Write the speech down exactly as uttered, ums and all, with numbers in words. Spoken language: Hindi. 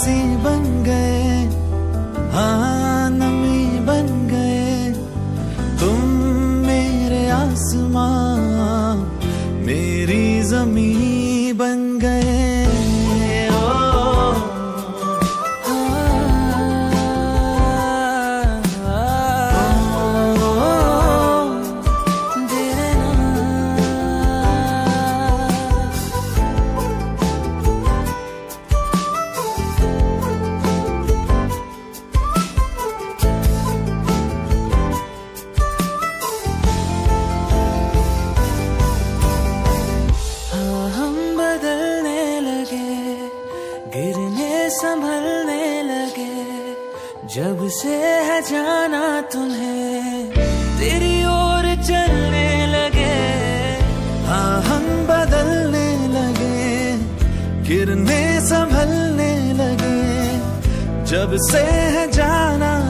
बरसी बन गए, हाँ नमी बन गए। तुम मेरे आसमां, मेरी ज़मीं बन गए। गिरने संभलने लगे, जब से है जाना तुम्हें, तेरी ओर चलने लगे। हाँ हम बदलने लगे, गिरने संभलने लगे, जब से है जाना